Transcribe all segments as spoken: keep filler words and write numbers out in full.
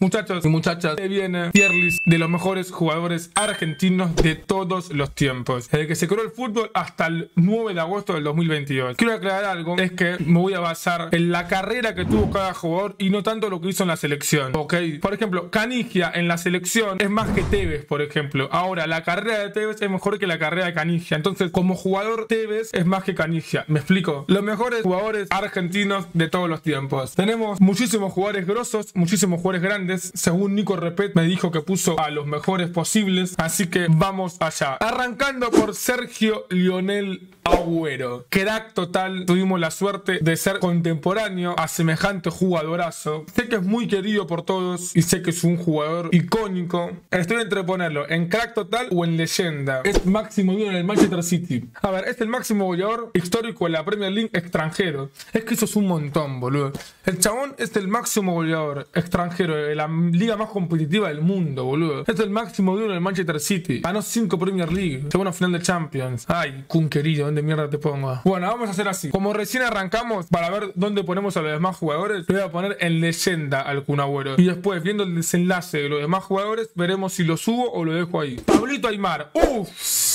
Muchachos y muchachas, se viene tier list de los mejores jugadores argentinos de todos los tiempos, desde que se creó el fútbol hasta el nueve de agosto del dos mil veintidós. Quiero aclarar algo, es que me voy a basar en la carrera que tuvo cada jugador y no tanto lo que hizo en la selección, ¿ok? Por ejemplo, Canigia en la selección es más que Tevez, por ejemplo. Ahora, la carrera de Tevez es mejor que la carrera de Canigia. Entonces, como jugador, Tevez es más que Canigia. ¿Me explico? Los mejores jugadores argentinos de todos los tiempos. Tenemos muchísimos jugadores grosos, muchísimos jugadores grandes. Según Nico Repet me dijo que puso a los mejores posibles. Así que vamos allá. Arrancando por Sergio Lionel Agüero. Crack total. Tuvimos la suerte de ser contemporáneo a semejante jugadorazo. Sé que es muy querido por todos y sé que es un jugador icónico. Estoy entre ponerlo en crack total o en leyenda. Es máximo uno en el Manchester City. A ver, es el máximo goleador histórico en la Premier League extranjero. Es que eso es un montón, boludo. El chabón es el máximo goleador extranjero de la liga más competitiva del mundo, boludo. Es el máximo de uno en el Manchester City. Ganó cinco Premier League. Llegó a una final de Champions. Ay, Kun querido, ¿dónde mierda te pongo? Bueno, vamos a hacer así. Como recién arrancamos, para ver dónde ponemos a los demás jugadores, le voy a poner en leyenda al Kun Agüero. Y después, viendo el desenlace de los demás jugadores, veremos si lo subo o lo dejo ahí. Pablito Aimar. Uff.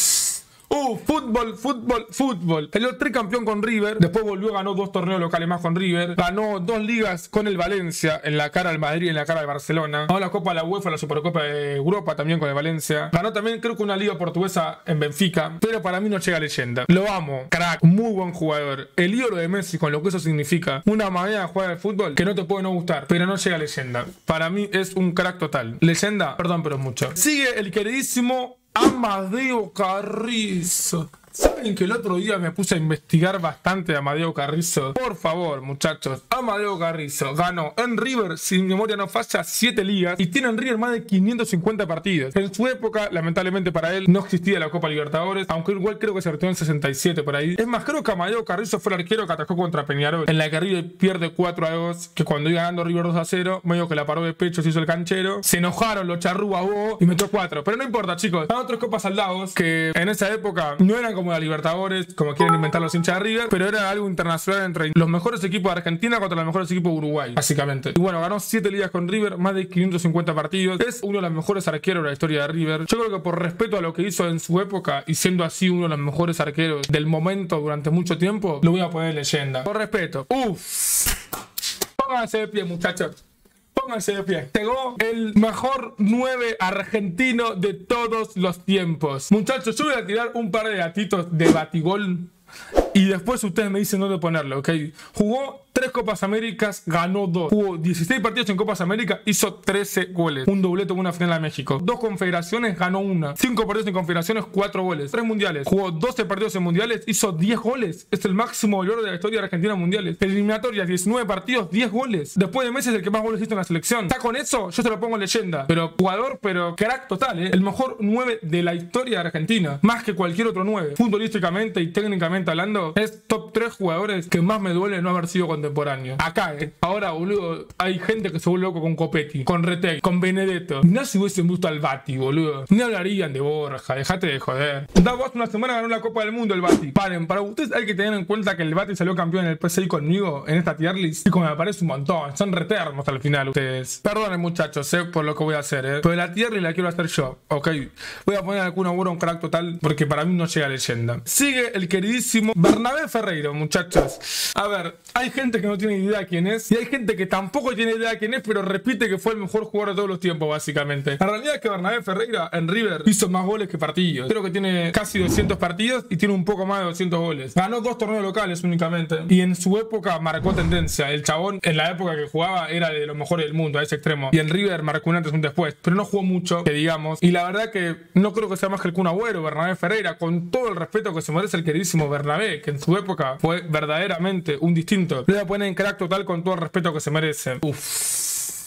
Uh, fútbol, fútbol, fútbol. Salió tricampeón con River. Después volvió, ganó dos torneos locales más con River. Ganó dos ligas con el Valencia, en la cara del Madrid y en la cara del Barcelona. Ganó la Copa de la UEFA, la Supercopa de Europa también con el Valencia. Ganó también, creo que una liga portuguesa en Benfica. Pero para mí no llega a leyenda. Lo amo, crack, muy buen jugador. El ídolo de Messi, con lo que eso significa. Una manera de jugar al fútbol que no te puede no gustar, pero no llega a leyenda. Para mí es un crack total. Leyenda, perdón, pero es mucho. Sigue el queridísimo Amadeo Carrizo. ¿Saben que el otro día me puse a investigar bastante de Amadeo Carrizo? Por favor, muchachos. Amadeo Carrizo ganó en River, sin memoria no falla, siete ligas y tiene en River más de quinientos cincuenta partidos. En su época, lamentablemente para él, no existía la Copa Libertadores, aunque igual creo que se retiró en sesenta y siete por ahí. Es más, creo que Amadeo Carrizo fue el arquero que atajó contra Peñarol, en la que River pierde cuatro a dos, que cuando iba ganando River dos a cero, medio que la paró de pecho, se hizo el canchero. Se enojaron los charrúas y metió cuatro. Pero no importa, chicos. Hay otras copas saldados que en esa época no eran como la Libertadores, como quieren inventar los hinchas de River, pero era algo internacional entre los mejores equipos de Argentina contra los mejores equipos de Uruguay, básicamente. Y bueno, ganó siete ligas con River, más de quinientos cincuenta partidos. Es uno de los mejores arqueros de la historia de River. Yo creo que por respeto a lo que hizo en su época y siendo así uno de los mejores arqueros del momento durante mucho tiempo, lo voy a poner en leyenda. Por respeto. Uff. Pónganse de pie, muchachos. Pónganse de pie. Llegó el mejor nueve argentino de todos los tiempos. Muchachos, yo voy a tirar un par de datitos de batigol y después ustedes me dicen dónde ponerlo, ¿ok? Jugó tres Copas Américas, ganó dos. Jugó dieciséis partidos en Copas Américas, hizo trece goles. Un doblete en una final de México. Dos confederaciones, ganó una. Cinco partidos en confederaciones, cuatro goles. Tres mundiales. Jugó doce partidos en mundiales, hizo diez goles. Es el máximo goleador de la historia de Argentina en mundiales. Eliminatorias, diecinueve partidos, diez goles. Después de meses, el que más goles hizo en la selección. Está con eso, yo se lo pongo en leyenda. Pero jugador, pero crack total, ¿eh? El mejor nueve de la historia de Argentina. Más que cualquier otro nueve. Futbolísticamente y técnicamente hablando, es top tres jugadores que más me duele no haber sido contemporáneo. Acá, eh. Ahora, boludo, hay gente que se vuelve loco con Copetti, con Retegui, con Benedetto. No se hubiesen visto al Bati, boludo. Ni hablarían de Borja, dejate de joder. Davos una semana ganó la Copa del Mundo el Bati. Paren, para ustedes hay que tener en cuenta que el Bati salió campeón en el P S I conmigo, en esta tier list. Y como me parece un montón, son reternos al final ustedes. Perdonen, muchachos, sé eh, por lo que voy a hacer, eh. Pero la tier list la quiero hacer yo, ok. Voy a poner a Kun Agüero un crack total porque para mí no llega a leyenda. Sigue el queridísimo Bernabé Ferreiro, muchachos. A ver, hay gente que no tiene idea quién es y hay gente que tampoco tiene idea quién es, pero repite que fue el mejor jugador de todos los tiempos, básicamente. La realidad es que Bernabé Ferreira en River hizo más goles que partidos. Creo que tiene casi doscientos partidos y tiene un poco más de doscientos goles. Ganó dos torneos locales únicamente y en su época marcó tendencia. El chabón en la época que jugaba era de los mejores del mundo, a ese extremo. Y en River marcó un antes y un después, pero no jugó mucho, que digamos. Y la verdad que no creo que sea más que el Kun Agüero, Bernabé Ferreira, con todo el respeto que se merece el queridísimo Bernabé, que en su época fue verdaderamente un distinto. Le voy a poner en crack total con todo el respeto que se merece. Uff.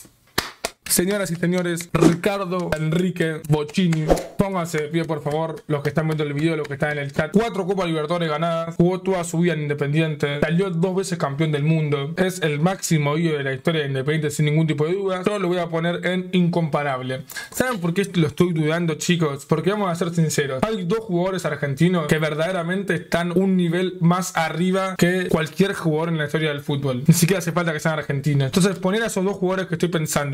Señoras y señores, Ricardo Enrique Bocchini. Pónganse de pie, por favor, los que están viendo el video, los que están en el chat. Cuatro Copas Libertadores ganadas. Jugó toda su vida en Independiente. Salió dos veces campeón del mundo. Es el máximo ídolo de la historia de Independiente sin ningún tipo de duda. Yo lo voy a poner en incomparable. ¿Saben por qué lo estoy dudando, chicos? Porque vamos a ser sinceros. Hay dos jugadores argentinos que verdaderamente están un nivel más arriba que cualquier jugador en la historia del fútbol. Ni siquiera hace falta que sean argentinos. Entonces, poner a esos dos jugadores que estoy pensando a la altura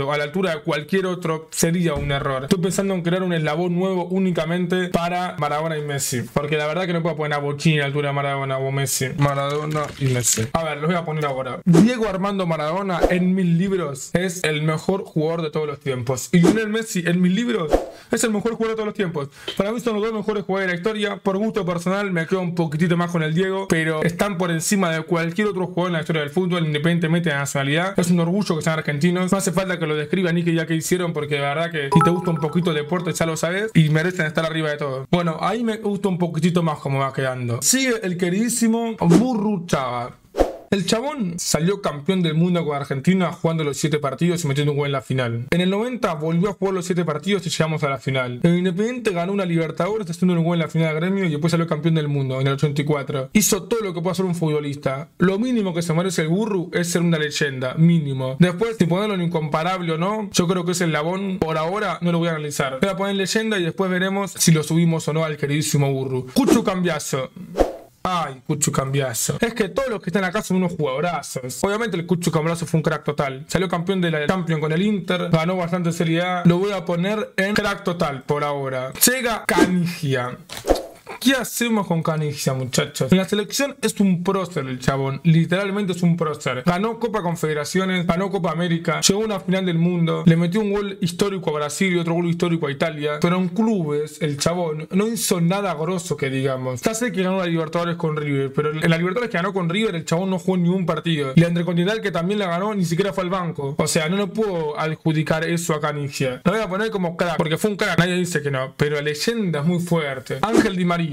altura de cualquier otro sería un error. Estoy pensando en crear un eslabón nuevo únicamente para Maradona y Messi, porque la verdad que no puedo poner a Bochini a la altura de Maradona o Messi. Maradona y Messi. A ver, los voy a poner ahora. Diego Armando Maradona en mis libros es el mejor jugador de todos los tiempos. Y Lionel Messi en mis libros es el mejor jugador de todos los tiempos. Para mí son los dos mejores jugadores de la historia. Por gusto personal me quedo un poquitito más con el Diego, pero están por encima de cualquier otro jugador en la historia del fútbol, independientemente de la nacionalidad. Es un orgullo que sean argentinos. No hace falta que lo describan ni que ya que hicieron, porque de verdad que si te gusta un poquito el deporte ya lo sabes y merecen estar arriba de todo. Bueno, ahí me gusta un poquitito más cómo va quedando. Sigue el queridísimo Burruchaga. El chabón salió campeón del mundo con Argentina jugando los siete partidos y metiendo un gol en la final. En el noventa volvió a jugar los siete partidos y llegamos a la final. El Independiente ganó una Libertadores haciendo un gol en la final del Gremio y después salió campeón del mundo en el ochenta y cuatro. Hizo todo lo que puede hacer un futbolista. Lo mínimo que se merece el Burru es ser una leyenda, mínimo. Después, si ponerlo en incomparable o no, yo creo que es el labón. Por ahora no lo voy a analizar. Voy a poner leyenda y después veremos si lo subimos o no al queridísimo Burru. Cucho Cambiaso. Ay, Cucho Cambiaso. Es que todos los que están acá son unos jugadorazos. Obviamente el Cucho Cambiaso fue un crack total. Salió campeón de la Champions con el Inter. Ganó bastante Serie A. Lo voy a poner en crack total por ahora. Llega Canigia. ¿Qué hacemos con Canigia, muchachos? En la selección es un prócer el chabón. Literalmente es un prócer. Ganó Copa Confederaciones, ganó Copa América, llegó a una final del mundo, le metió un gol histórico a Brasil y otro gol histórico a Italia. Pero en clubes, el chabón no hizo nada grosso que digamos. Ya sé que ganó la Libertadores con River, pero en la Libertadores que ganó con River, el chabón no jugó ni un partido. Y la Intercontinental que también la ganó, ni siquiera fue al banco. O sea, no le puedo adjudicar eso a Canigia. Lo voy a poner como crack, porque fue un crack. Nadie dice que no, pero la leyenda es muy fuerte. Ángel Di María.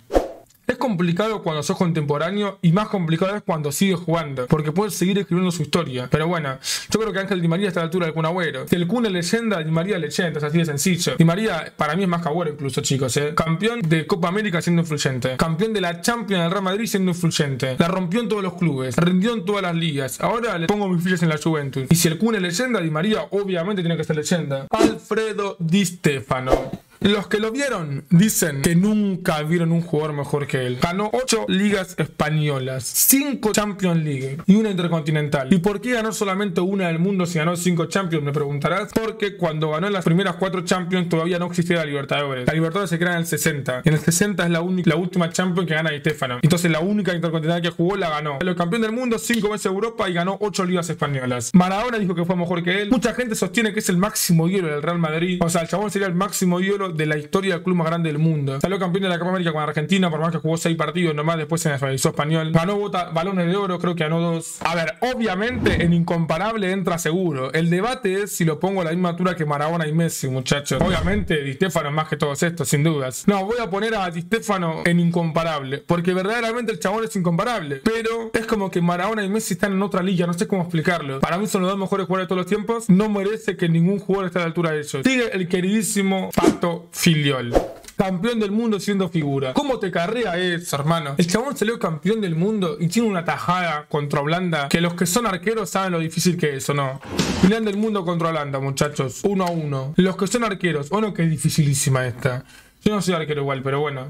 Es complicado cuando sos contemporáneo y más complicado es cuando sigues jugando, porque puedes seguir escribiendo su historia. Pero bueno, yo creo que Ángel Di María está a la altura del Kun Agüero. Si el Kun es leyenda, Di María es leyenda, es así de sencillo. Di María para mí es más que Agüero incluso, chicos, ¿eh? Campeón de Copa América siendo influyente, campeón de la Champions del Real Madrid siendo influyente, la rompió en todos los clubes, rindió en todas las ligas. Ahora le pongo mis fichas en la Juventus. Y si el Kun es leyenda, Di María obviamente tiene que ser leyenda. Alfredo Di Stefano. Los que lo vieron dicen que nunca vieron un jugador mejor que él. Ganó ocho ligas españolas, cinco Champions League y una Intercontinental. ¿Y por qué ganó solamente una del mundo si ganó cinco Champions? Me preguntarás. Porque cuando ganó las primeras cuatro Champions todavía no existía la Libertadores. La Libertadores se crea en el sesenta. En el sesenta es la, única, la última Champions que gana Di Stefano. Entonces la única Intercontinental que jugó la ganó. El campeón del mundo, cinco veces Europa y ganó ocho ligas españolas. Maradona dijo que fue mejor que él. Mucha gente sostiene que es el máximo ídolo del Real Madrid. O sea, el chabón sería el máximo ídolo de la historia del club más grande del mundo. Salió campeón de la Copa América con Argentina, por más que jugó seis partidos nomás, después se nacionalizó español. Ganó bota, balones de oro, creo que ganó dos. A ver, obviamente en incomparable entra seguro. El debate es si lo pongo a la misma altura que Maradona y Messi, muchachos. Obviamente Di Stefano más que todos estos, sin dudas. No, voy a poner a Di Stefano en incomparable, porque verdaderamente el chabón es incomparable. Pero es como que Maradona y Messi están en otra liga, no sé cómo explicarlo. Para mí son los dos mejores jugadores de todos los tiempos. No merece que ningún jugador esté a la altura de ellos. Sigue el queridísimo Pato Filiol. Campeón del mundo siendo figura. ¿Cómo te carrea eso, hermano? El chabón salió campeón del mundo y tiene una tajada contra Holanda que los que son arqueros saben lo difícil que es, ¿o no? Final del mundo contra Holanda, muchachos. Uno a uno. Los que son arqueros, ¿o no? Que es dificilísima esta. Yo no soy arquero igual, pero bueno.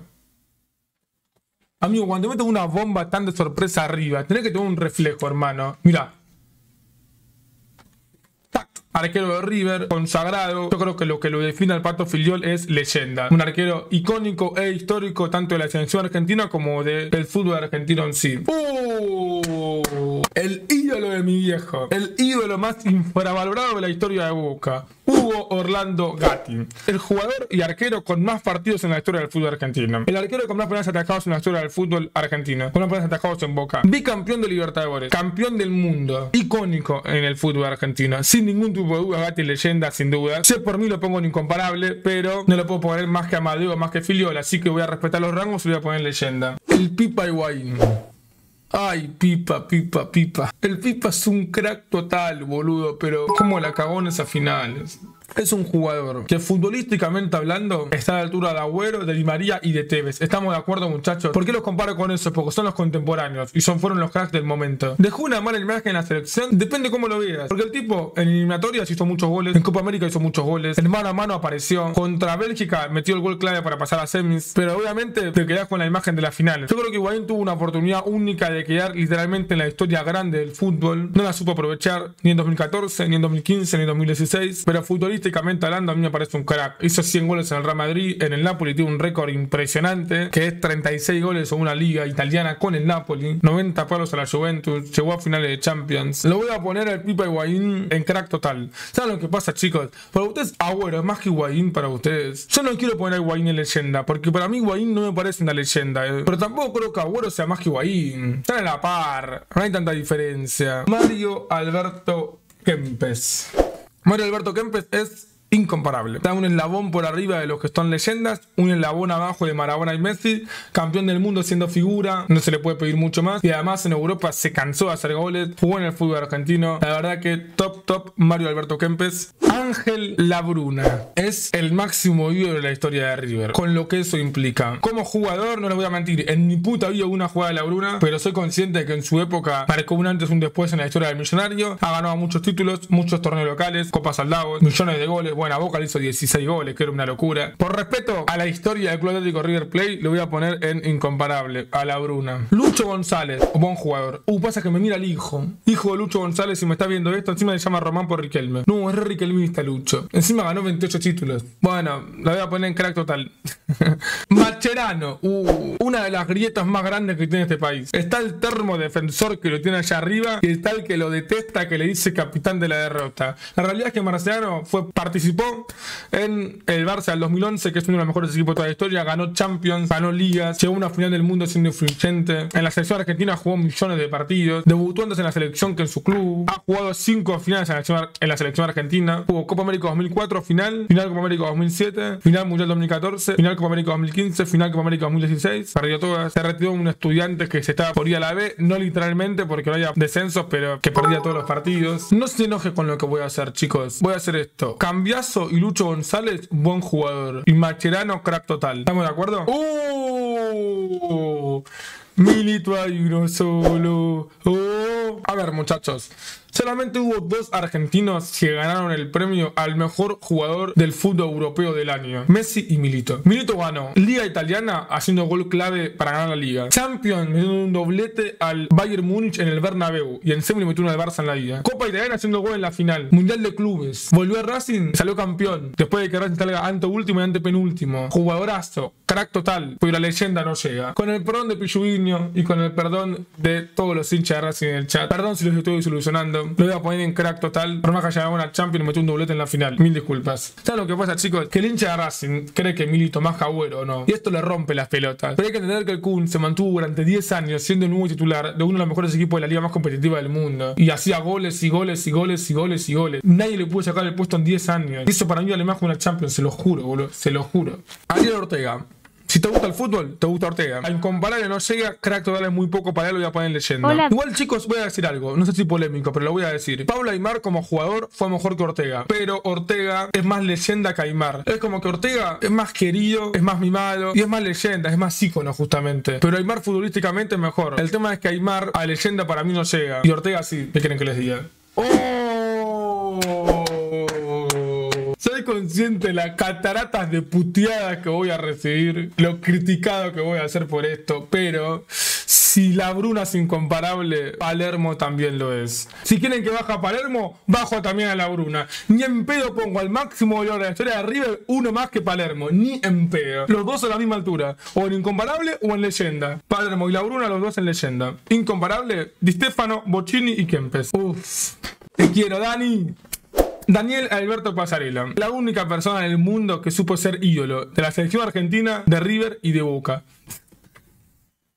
Amigo, cuando te metes una bomba tan de sorpresa arriba, tenés que tener un reflejo, hermano. Mira. Arquero de River, consagrado. Yo creo que lo que lo define al Pato Filiol es leyenda. Un arquero icónico e histórico tanto de la selección argentina como de, del fútbol argentino en sí. ¡Uh! El ídolo de mi viejo. El ídolo más infravalorado de la historia de Boca. Hugo Orlando Gatti. El jugador y arquero con más partidos en la historia del fútbol argentino. El arquero con más penales atajados en la historia del fútbol argentino. Con más penales atajados en Boca. Bicampeón de Libertadores. Campeón del mundo. Icónico en el fútbol argentino. Sin ningún tipo de duda, Gatti leyenda, sin duda. Yo por mí lo pongo en incomparable, pero no lo puedo poner más que Amadeo, más que Filiol. Así que voy a respetar los rangos y lo voy a poner en leyenda. El Pipa Higuaín. Ay, Pipa, Pipa, Pipa. El Pipa es un crack total, boludo, pero cómo la cagó en esas finales. Es un jugador que futbolísticamente hablando está a la altura de Agüero, de Di María y de Tevez. ¿Estamos de acuerdo, muchachos? ¿Por qué los comparo con eso? Porque son los contemporáneos y son fueron los cracks del momento. ¿Dejó una mala imagen en la selección? Depende cómo lo veas. Porque el tipo en eliminatorias hizo muchos goles, en Copa América hizo muchos goles, en mano a mano apareció, contra Bélgica metió el gol clave para pasar a semis, pero obviamente te quedás con la imagen de la final. Yo creo que Higuaín tuvo una oportunidad única de quedar literalmente en la historia grande del fútbol. No la supo aprovechar ni en dos mil catorce, ni en dos mil quince, ni en dos mil dieciséis, pero futbolísticamente hablando a mí me parece un crack. Hizo cien goles en el Real Madrid, en el Napoli tiene un récord impresionante que es treinta y seis goles en una liga italiana con el Napoli, noventa palos a la Juventus, llegó a finales de Champions. Lo voy a poner al Pipa Higuaín en crack total. ¿Saben lo que pasa, chicos? Para ustedes Agüero es más que Higuaín para ustedes. Yo no quiero poner a Higuaín en leyenda porque para mí Higuaín no me parece una leyenda, eh. pero tampoco creo que Agüero sea más que Higuaín. Están a la par, no hay tanta diferencia. Mario Alberto Kempes. Mario Alberto Kempes es incomparable. Está un eslabón por arriba de los que son leyendas, un eslabón abajo de Maradona y Messi, campeón del mundo siendo figura, no se le puede pedir mucho más, y además en Europa se cansó de hacer goles, jugó en el fútbol argentino, la verdad que top top Mario Alberto Kempes. Ángel Labruna es el máximo ídolo de la historia de River, con lo que eso implica. Como jugador, no les voy a mentir, en mi puta vida hubo una jugada de Labruna, pero soy consciente de que en su época marcó un antes y un después en la historia del Millonario, ha ganado muchos títulos, muchos torneos locales, copas Aldavos, millones de goles. Bueno, a Boca le hizo dieciséis goles, que era una locura. Por respeto a la historia del Club Atlético River Plate, lo voy a poner en incomparable, a Labruna. Lucho González, buen jugador. Uh, pasa que me mira el hijo. Hijo de Lucho González, si me está viendo esto, encima le llama Román por Riquelme. No, es re riquelmista Lucho. Encima ganó veintiocho títulos. Bueno, la voy a poner en crack total. Mascherano, uh, una de las grietas más grandes que tiene este país. Está el termo defensor que lo tiene allá arriba y está el que lo detesta, que le dice capitán de la derrota. La realidad es que Mascherano fue, participó en el Barça del dos mil once, que es uno de los mejores equipos de toda la historia, ganó Champions, ganó Ligas, llegó a una final del mundo siendo influyente. En la selección argentina jugó millones de partidos, debutó antes en la selección que en su club, ha jugado cinco finales en la selección, en la selección argentina, jugó Copa América dos mil cuatro, final, final Copa América dos mil siete, final Mundial dos mil catorce, final Copa América dos mil quince, final Copa América dos mil dieciséis, perdió todas. Se retiró un estudiante que se estaba por ir a la B, no literalmente porque no había descensos, pero que perdía todos los partidos. No se enoje con lo que voy a hacer, chicos, voy a hacer esto. Cambiazo y Lucho González, buen jugador. Y Mascherano, crack total. ¿Estamos de acuerdo? ¡Uh! Milito hay uno solo. ¡Oh! A ver, muchachos. Solamente hubo dos argentinos que ganaron el premio al mejor jugador del fútbol europeo del año. Messi y Milito. Milito ganó Liga Italiana haciendo gol clave para ganar la Liga. Champions metiendo un doblete al Bayern Múnich en el Bernabéu. Y en semi le metió uno al Barça en la Liga. Copa Italiana haciendo gol en la final. Mundial de Clubes. Volvió a Racing, salió campeón. Después de que Racing salga ante último y ante penúltimo. Jugadorazo. Crack total. Pero la leyenda no llega. Con el perdón de Pilluguinho y con el perdón de todos los hinchas de Racing en el chat. Perdón si los estoy desilusionando. Lo voy a poner en crack total. Por más que haya ganado una Champions y metió un doblete en la final. Mil disculpas. ¿Sabes lo que pasa, chicos? Que el hincha de Racing cree que Milito más que Agüero o no. Y esto le rompe las pelotas. Pero hay que entender que el Kun se mantuvo durante diez años siendo el nuevo titular de uno de los mejores equipos de la liga más competitiva del mundo. Y hacía goles y goles y goles y goles y goles. Nadie le pudo sacar el puesto en diez años. Y eso para mí vale más que una Champions. Se lo juro, boludo. Se lo juro. Ariel Ortega. Si te gusta el fútbol, te gusta Ortega. A incomparable no llega, crack total es muy poco para él, lo voy a poner en leyenda. Hola. Igual, chicos, voy a decir algo, no sé si polémico, pero lo voy a decir. Pablo Aimar como jugador fue mejor que Ortega, pero Ortega es más leyenda que Aimar. Es como que Ortega es más querido, es más mimado y es más leyenda, es más ícono justamente. Pero Aimar futbolísticamente es mejor. El tema es que Aimar a leyenda para mí no llega. Y Ortega sí, ¿qué quieren que les diga? ¡Oh! Soy consciente de las cataratas de puteadas que voy a recibir, lo criticado que voy a hacer por esto, pero si Labruna es incomparable, Palermo también lo es. Si quieren que baje a Palermo, bajo también a Labruna. Ni en pedo pongo al máximo valor de la historia de River uno más que Palermo, ni en pedo. Los dos a la misma altura, o en incomparable o en leyenda. Palermo y Labruna, los dos en leyenda. Incomparable, Di Stefano, Bocchini y Kempes. Uff, te quiero, Dani. Daniel Alberto Pasarela, la única persona en el mundo que supo ser ídolo de la selección argentina, de River y de Boca.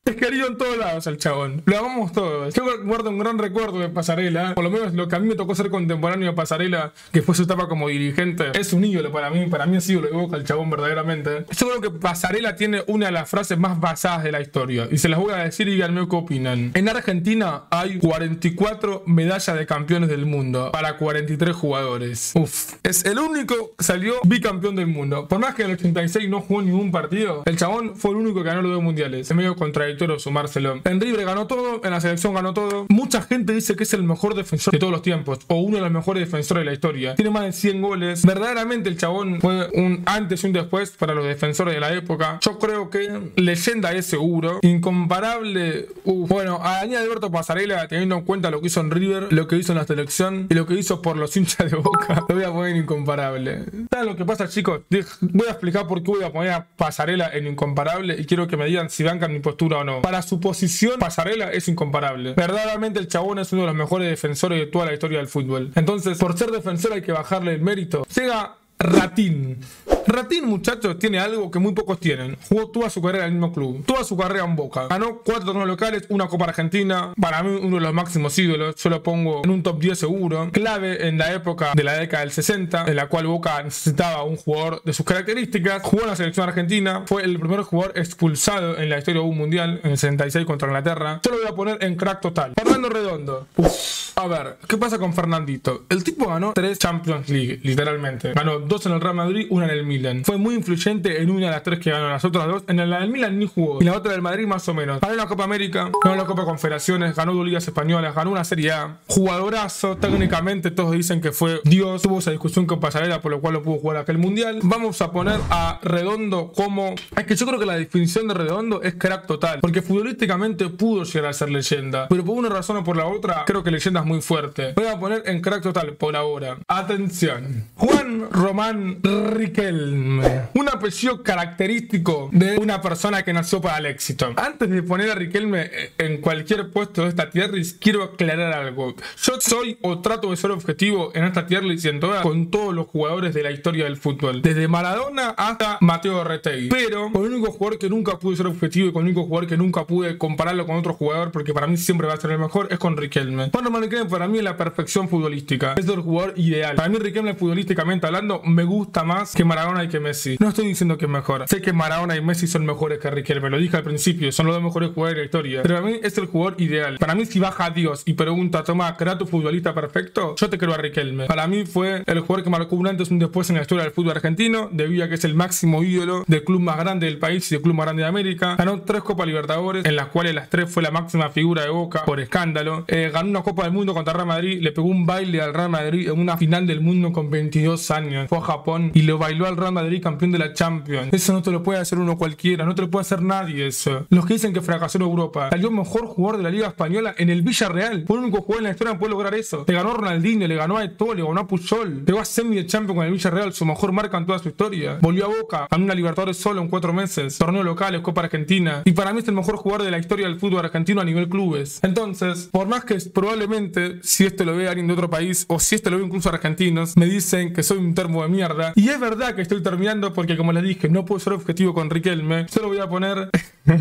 Es querido en todos lados el chabón. Lo amamos todos. Yo guardo un gran recuerdo de Pasarela. Por lo menos lo que a mí me tocó ser contemporáneo de Pasarela, que fue su etapa como dirigente. Es un ídolo para mí. Para mí ha sido lo de Boca el chabón verdaderamente. Yo creo que Pasarela tiene una de las frases más basadas de la historia. Y se las voy a decir y díganme qué opinan. En Argentina hay cuarenta y cuatro medallas de campeones del mundo para cuarenta y tres jugadores. Uf. Es el único que salió bicampeón del mundo. Por más que en el ochenta y seis no jugó ningún partido, el chabón fue el único que ganó los dos mundiales. Es medio contradictorio sumárselo. En River ganó todo, en la selección ganó todo. Mucha gente dice que es el mejor defensor de todos los tiempos, o uno de los mejores defensores de la historia. Tiene más de cien goles. Verdaderamente el chabón fue un antes y un después para los defensores de la época. Yo creo que leyenda es seguro. Incomparable. Uh, bueno, a Daniel Alberto Pasarela, teniendo en cuenta lo que hizo en River, lo que hizo en la selección y lo que hizo por los hinchas de Boca, lo voy a poner en incomparable. ¿Saben lo que pasa, chicos? Voy a explicar por qué voy a poner a Pasarela en incomparable y quiero que me digan si bancan mi postura o no. Para su posición, Pasarela es incomparable. Verdaderamente el chabón es uno de los mejores defensores de toda la historia del fútbol. Entonces, por ser defensor hay que bajarle el mérito. Llega Ratín. Ratín, muchachos, tiene algo que muy pocos tienen. Jugó toda su carrera en el mismo club, toda su carrera en Boca. Ganó cuatro torneos locales, una Copa Argentina. Para mí, uno de los máximos ídolos. Yo lo pongo en un top diez seguro. Clave en la época de la década del sesenta, en la cual Boca necesitaba un jugador de sus características. Jugó en la selección argentina. Fue el primer jugador expulsado en la historia de un mundial, en el sesenta y seis contra Inglaterra. Yo lo voy a poner en crack total. Fernando Redondo. Uf. A ver, ¿qué pasa con Fernandito? El tipo ganó tres Champions League, literalmente. Ganó dos en el Real Madrid, una en el Milan. Fue muy influyente en una de las tres que ganó. Las otras dos, en la del Milan ni jugó. Y la otra del Madrid más o menos. Ganó la Copa América, ganó la Copa Confederaciones, ganó dos ligas españolas, ganó una Serie A. Jugadorazo, técnicamente todos dicen que fue Dios. Tuvo esa discusión con Pasarela, por lo cual lo pudo jugar aquel mundial. Vamos a poner a Redondo como... Es que yo creo que la definición de Redondo es crack total. Porque futbolísticamente pudo llegar a ser leyenda. Pero por una razón o por la otra, creo que leyenda es muy fuerte. Voy a poner en crack total por ahora. Atención. Juan Román Riquelme. Un apellido característico de una persona que nació para el éxito. Antes de poner a Riquelme en cualquier puesto de esta tier list, quiero aclarar algo. Yo soy o trato de ser objetivo en esta tier list y en todas con todos los jugadores de la historia del fútbol. Desde Maradona hasta Mateo Retegui. Pero con el único jugador que nunca pude ser objetivo y con el único jugador que nunca pude compararlo con otro jugador, porque para mí siempre va a ser el mejor, es con Riquelme. Juan Román Riquelme para mí es la perfección futbolística. Es el jugador ideal. Para mí Riquelme futbolísticamente hablando me gusta más que Maradona y que Messi. No estoy diciendo que es mejor. Sé que Maradona y Messi son mejores que Riquelme. Lo dije al principio. Son los dos mejores jugadores de la historia. Pero para mí es el jugador ideal. Para mí si baja a Dios y pregunta, toma, ¿crea tu futbolista perfecto? Yo te creo a Riquelme. Para mí fue el jugador que marcó un antes y un después en la historia del fútbol argentino, debido a que es el máximo ídolo del club más grande del país y del club más grande de América. Ganó tres Copas Libertadores, en las cuales las tres fue la máxima figura de Boca por escándalo. Eh, ganó una Copa del Mundo contra Real Madrid. Le pegó un baile al Real Madrid en una final del mundo con veintidós años. Fue a Japón y lo bailó al Real Madrid campeón de la Champions. Eso no te lo puede hacer uno cualquiera, no te lo puede hacer nadie eso. Los que dicen que fracasó en Europa. Salió mejor jugador de la Liga Española en el Villarreal. Fue el único jugador en la historia que puede lograr eso. Le ganó a Ronaldinho, le ganó a Eto'o, le ganó a Puyol. Llegó a semi de Champions con el Villarreal, su mejor marca en toda su historia. Volvió a Boca, ganó una Libertadores solo en cuatro meses. Torneos locales, Copa Argentina. Y para mí es el mejor jugador de la historia del fútbol argentino a nivel clubes. Entonces, por más que probablemente, si esto lo ve alguien de otro país, o si esto lo ve incluso argentinos, me dicen que soy un termo de mierda. Y es verdad que estoy terminando porque, como les dije, no puedo ser objetivo con Riquelme. Solo voy a poner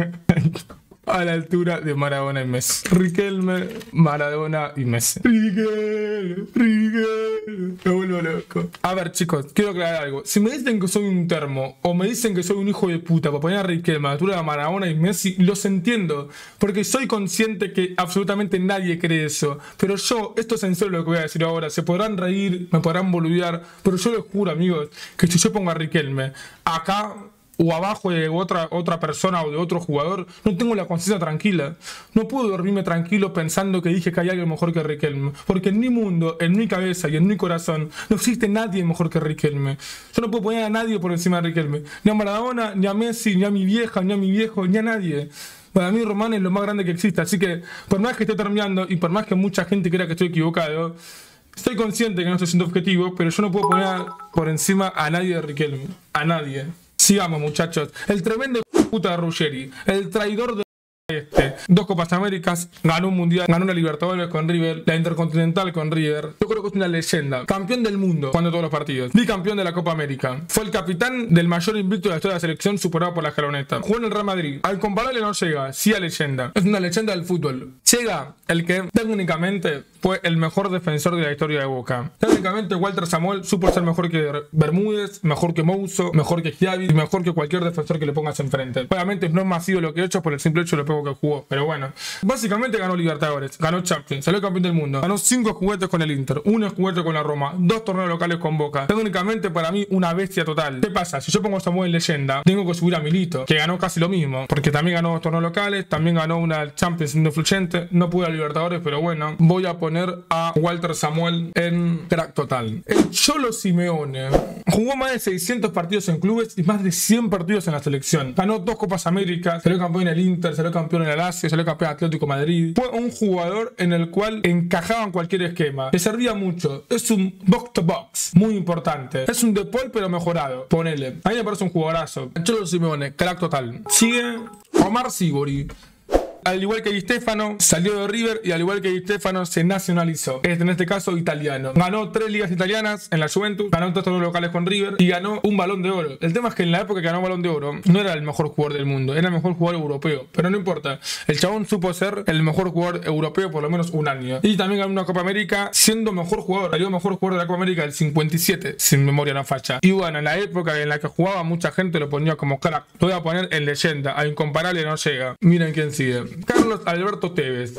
a la altura de Maradona y Messi. Riquelme, Maradona y Messi. Riquelme, Riquelme. Me vuelvo loco. A ver, chicos, quiero aclarar algo. Si me dicen que soy un termo o me dicen que soy un hijo de puta para poner a Riquelme a la altura de Maradona y Messi, los entiendo. Porque soy consciente que absolutamente nadie cree eso. Pero yo, esto es en serio lo que voy a decir ahora. Se podrán reír, me podrán boludear, pero yo les juro, amigos, que si yo pongo a Riquelme acá o abajo de otra, otra persona o de otro jugador, no tengo la conciencia tranquila. No puedo dormirme tranquilo pensando que dije que hay alguien mejor que Riquelme. Porque en mi mundo, en mi cabeza y en mi corazón, no existe nadie mejor que Riquelme. Yo no puedo poner a nadie por encima de Riquelme. Ni a Maradona, ni a Messi, ni a mi vieja, ni a mi viejo, ni a nadie. Para mí Román es lo más grande que existe. Así que, por más que esté terminando y por más que mucha gente crea que estoy equivocado, estoy consciente que no estoy siendo objetivo, pero yo no puedo poner por encima a nadie de Riquelme. A nadie. Sigamos, muchachos. El tremendo puta de Ruggeri. El traidor de Este, dos Copas Américas, ganó un Mundial, ganó una Libertadores con River, la Intercontinental con River. Yo creo que es una leyenda. Campeón del mundo jugando todos los partidos. Bicampeón de la Copa América. Fue el capitán del mayor invicto de la historia de la selección, superado por la Escaloneta. Jugó en el Real Madrid. Al comparable no llega, sí a leyenda. Es una leyenda del fútbol. Llega el que técnicamente fue el mejor defensor de la historia de Boca. Técnicamente Walter Samuel supo ser mejor que Bermúdez, mejor que Mouso, mejor que Schiavi y mejor que cualquier defensor que le pongas enfrente. Obviamente no es masivo lo que he hecho por el simple hecho de lo poco que jugó, pero bueno. Básicamente ganó Libertadores, ganó Champions, salió campeón del mundo, ganó cinco juguetes con el Inter, uno juguete con la Roma, dos torneos locales con Boca. Técnicamente para mí una bestia total. ¿Qué pasa? Si yo pongo a Samuel en leyenda, tengo que subir a Milito, que ganó casi lo mismo, porque también ganó dos torneos locales, también ganó una Champions influyente, no pudo a Libertadores, pero bueno, voy a poner a Walter Samuel en crack total. El Cholo Simeone jugó más de seiscientos partidos en clubes y más de cien partidos en la selección. Ganó dos Copas Américas, salió campeón en el Inter, salió campeón en el Lazio, salió campeón en Atlético de Madrid. Fue un jugador en el cual encajaba en cualquier esquema. Le servía mucho. Es un box to box, muy importante. Es un De Paul pero mejorado. Ponele. A mí me parece un jugadorazo. El Cholo Simeone, crack total. Sigue Omar Sívori. Al igual que Di Stéfano, salió de River y al igual que Di Stéfano se nacionalizó. Es en este caso italiano. Ganó tres ligas italianas en la Juventus, ganó tres torneos locales con River y ganó un Balón de Oro. El tema es que en la época que ganó Balón de Oro no era el mejor jugador del mundo, era el mejor jugador europeo. Pero no importa, el chabón supo ser el mejor jugador europeo por lo menos un año. Y también ganó una Copa América siendo mejor jugador. Salió mejor jugador de la Copa América del cincuenta y siete, sin memoria no falla. Y bueno, en la época en la que jugaba mucha gente lo ponía como crack. Lo voy a poner en leyenda, a incomparable no llega. Miren quién sigue. Carlos Alberto Tevez.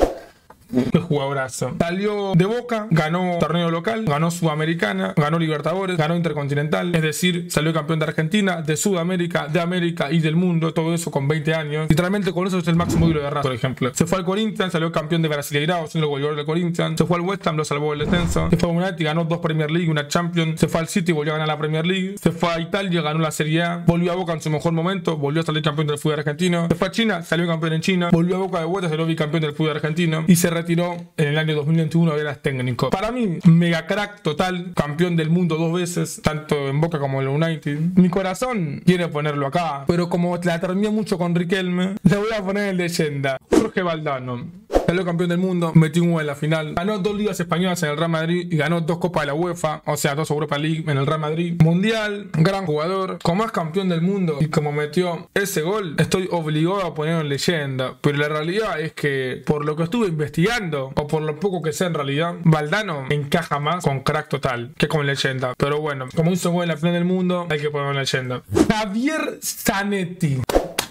Qué jugadorazo. Salió de Boca, ganó torneo local, ganó Sudamericana, ganó Libertadores, ganó Intercontinental, es decir, salió campeón de Argentina, de Sudamérica, de América y del mundo, todo eso con veinte años. Literalmente con eso es el máximo ídolo de raza, por ejemplo. Se fue al Corinthians, salió campeón de Brasileirao, siendo el goleador del Corinthians. Se fue al West Ham, lo salvó del descenso. Se fue a United, ganó dos Premier League, una Champions. Se fue al City, volvió a ganar la Premier League. Se fue a Italia, ganó la Serie A. Volvió a Boca en su mejor momento, volvió a salir campeón del fútbol argentino. Se fue a China, salió campeón en China. Volvió a Boca de vuelta, salió bicampeón del fútbol argentino. Y se retiró en el año dos mil veintiuno, era técnico. Para mí, mega crack total, campeón del mundo dos veces, tanto en Boca como en el United. Mi corazón quiere ponerlo acá, pero como la terminé mucho con Riquelme, le voy a poner en leyenda. Jorge Valdano. Salió campeón del mundo, metió un gol en la final, ganó dos ligas españolas en el Real Madrid y ganó dos copas de la UEFA, o sea, dos Europa League en el Real Madrid. Mundial, gran jugador, como es campeón del mundo y como metió ese gol, estoy obligado a ponerlo en leyenda. Pero la realidad es que, por lo que estuve investigando, o por lo poco que sé en realidad, Valdano encaja más con crack total que con leyenda. Pero bueno, como hizo gol en la final del mundo, hay que ponerlo en leyenda. Javier Zanetti.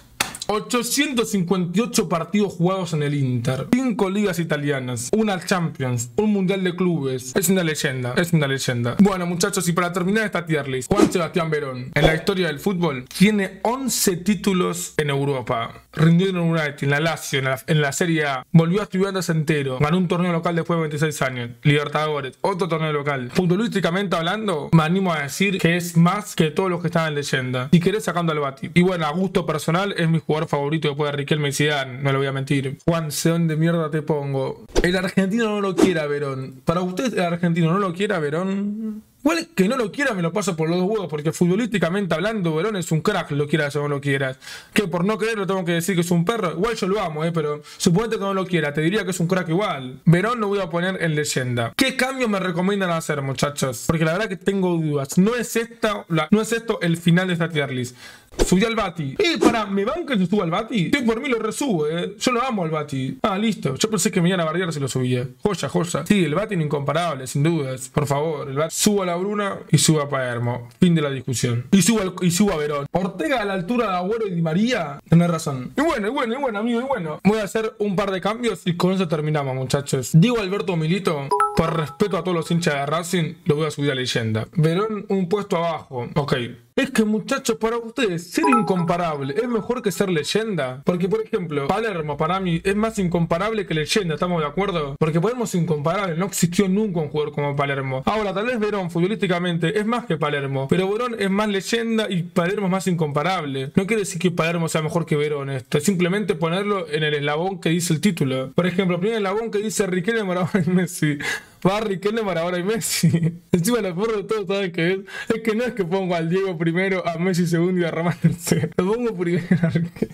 ochocientos cincuenta y ocho partidos jugados en el Inter, cinco ligas italianas, una Champions, un mundial de clubes. Es una leyenda, es una leyenda. Bueno, muchachos, y para terminar esta tier list, Juan Sebastián Verón, en la historia del fútbol, tiene once títulos en Europa. Rindió en el United, en la Lazio, en la, en la Serie A, volvió a Estudiantes entero, ganó un torneo local después de veintiséis años, Libertadores, otro torneo local. Futbolísticamente hablando, me animo a decir que es más que todos los que están en leyenda. Si querés, sacando al Bati. Y bueno, a gusto personal, es mi jugador favorito después de Riquelme y Zidane, no le voy a mentir. Juan, sé dónde mierda te pongo. El argentino no lo quiere a Verón. Para usted, el argentino no lo quiere a Verón. Igual que no lo quiera me lo paso por los dos huevos, porque futbolísticamente hablando Verón es un crack, lo quieras o no lo quieras. Que por no quererlo tengo que decir que es un perro. Igual yo lo amo, eh, pero suponete que no lo quiera, te diría que es un crack igual. Verón lo voy a poner en leyenda. ¿Qué cambios me recomiendan hacer, muchachos? Porque la verdad que tengo dudas. No es esta, la, no es esto el final de esta tier list. Subí al Bati. Eh, para, ¿me van que se suba al Bati? Sí, por mí lo resubo, eh. Yo lo amo al Bati. Ah, listo. Yo pensé que me iban a bardear si lo subía. Joya, joya. Sí, el Bati incomparable, sin dudas. Por favor, el Bati. Subo a la Bruna y subo a Palermo. Fin de la discusión. Y subo, al, y subo a Verón. Ortega a la altura de Agüero y Di María. Tenés razón. Y bueno, y bueno, y bueno, amigo, y bueno. Voy a hacer un par de cambios y con eso terminamos, muchachos. Diego Alberto Milito, por respeto a todos los hinchas de Racing, lo voy a subir a leyenda. Verón un puesto abajo. Ok. Es que, muchachos, para ustedes, ser incomparable es mejor que ser leyenda. Porque, por ejemplo, Palermo para mí es más incomparable que leyenda, ¿estamos de acuerdo? Porque Palermo es incomparable, no existió nunca un jugador como Palermo. Ahora, tal vez Verón, futbolísticamente, es más que Palermo. Pero Verón es más leyenda y Palermo es más incomparable. No quiere decir que Palermo sea mejor que Verón, esto. Es simplemente ponerlo en el eslabón que dice el título. Por ejemplo, el primer eslabón que dice Riquelme, Maradona y Messi. Va Riquelme, Maradona y Messi. Encima lo peor de todo, ¿sabes qué es? Es que no es que pongo al Diego primero, a Messi segundo y a Ramos tercero. Lo pongo primero a Riquelme.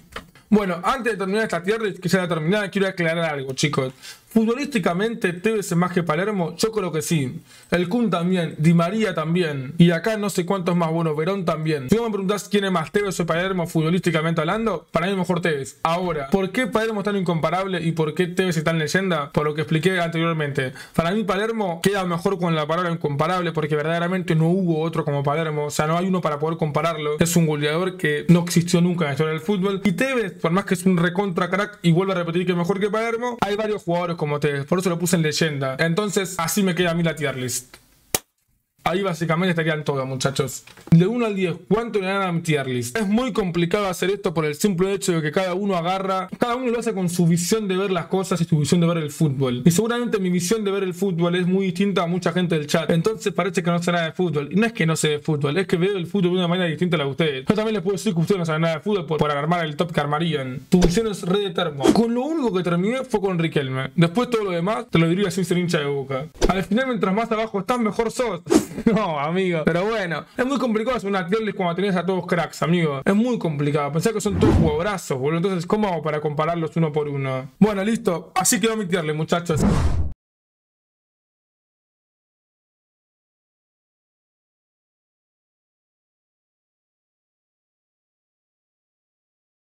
Bueno, antes de terminar esta tier list, que ya la terminada, quiero aclarar algo, chicos. Futbolísticamente, ¿Tevez es más que Palermo? Yo creo que sí. El Kun también, Di María también. Y acá no sé cuántos más buenos, Verón también. Si vos me preguntás quién es más, Tevez o Palermo futbolísticamente hablando, para mí mejor Tevez. Ahora, ¿por qué Palermo es tan incomparable y por qué Tevez es tan leyenda? Por lo que expliqué anteriormente. Para mí Palermo queda mejor con la palabra incomparable porque verdaderamente no hubo otro como Palermo. O sea, no hay uno para poder compararlo. Es un goleador que no existió nunca en la historia del fútbol. Y Tevez, por más que es un recontra crack y vuelve a repetir que es mejor que Palermo, hay varios jugadores como Tevez, por eso lo puse en leyenda. Entonces así me queda a mí la tier list. Ahí básicamente estarían todos, muchachos. De uno al diez, ¿cuánto le dan a mi tier list? Es muy complicado hacer esto por el simple hecho de que cada uno agarra, cada uno lo hace con su visión de ver las cosas y su visión de ver el fútbol. Y seguramente mi visión de ver el fútbol es muy distinta a mucha gente del chat. Entonces parece que no sé nada de fútbol. Y no es que no sé de fútbol, es que veo el fútbol de una manera distinta a la de ustedes. Yo también les puedo decir que ustedes no saben nada de fútbol por, por armar el top que armarían. Tu visión es re de termo. Con lo único que terminé fue con Riquelme. Después todo lo demás te lo diría sin ser hincha de Boca. Al final, mientras más abajo estás, mejor sos. No, amigo. Pero bueno, es muy complicado hacer una tier list cuando tenés a todos cracks, amigo. Es muy complicado. Pensá que son todos jugadorazos, boludo. Entonces, ¿cómo hago para compararlos uno por uno? Bueno, listo. Así quedó mi tier list, muchachos.